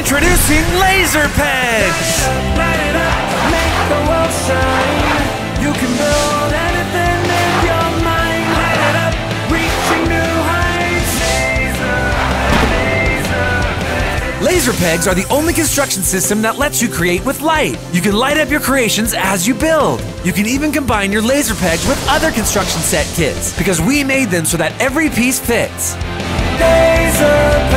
Introducing Laser Pegs! Light it up, make the world shine. You can build anything in your mind. Light it up, reaching new heights. Laser Pegs are the only construction system that lets you create with light. You can light up your creations as you build. You can even combine your laser pegs with other construction set kits because we made them so that every piece fits. Laser